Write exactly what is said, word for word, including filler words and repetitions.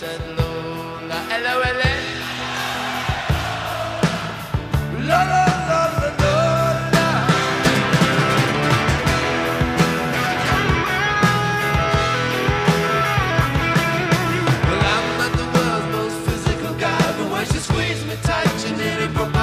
said Lola, L O L A. La la la la Lola. Well, I'm not the world's most physical guy, but when she squeezed me tight, she nearly broke my